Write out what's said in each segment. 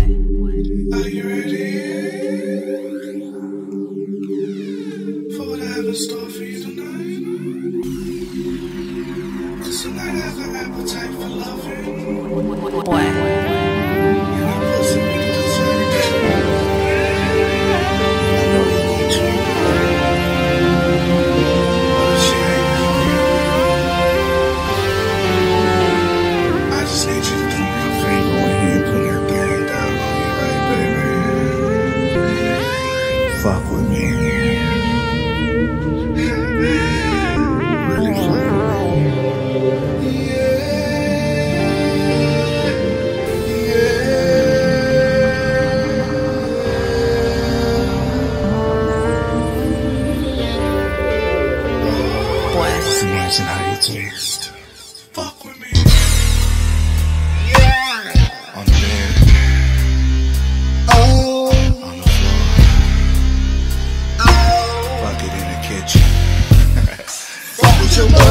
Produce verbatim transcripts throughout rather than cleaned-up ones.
Are you ready for what I have in store for you tonight? 'Cause tonight I have an appetite for loving. Boy. And I'm pussy with the dessert. I know you need to. But she ain't hungry. I just need you to do me a favor when you put that thing down on me, right, baby? Fuck with me. Really fuck with me. Imagine how you taste. Fuck with me. Yeah. On the bed. Oh. On the floor. Oh. Fuck it in the kitchen. Fuck with your boy.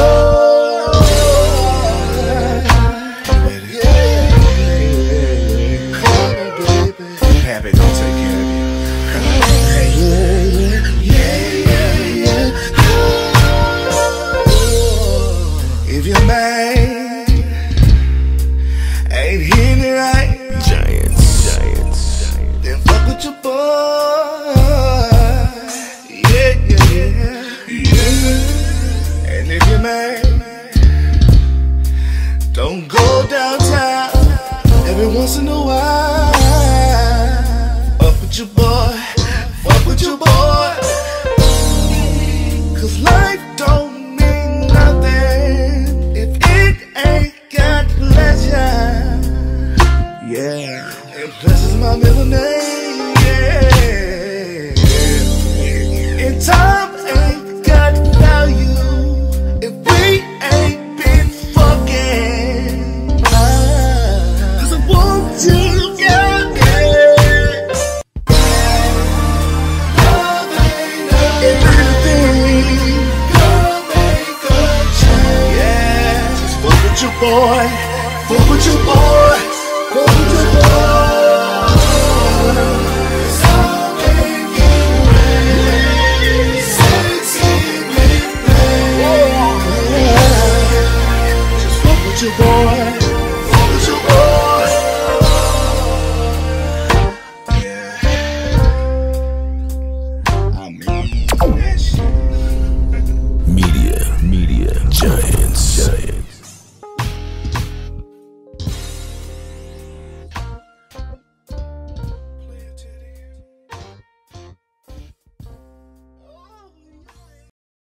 Ready? Yeah. Come on, baby. Happy gonna take care of you. Yeah, yeah, yeah, yeah. If your man ain't hitting it right, Giantz, Giantz, then fuck with your boy. Yeah, yeah, yeah, yeah. And if your man don't go downtown every once in a while, fuck with your boy, fuck with your boy. 'Cause life don't mean nothing ain't got pleasure. Yeah. And pleasure's my middle name. Yeah.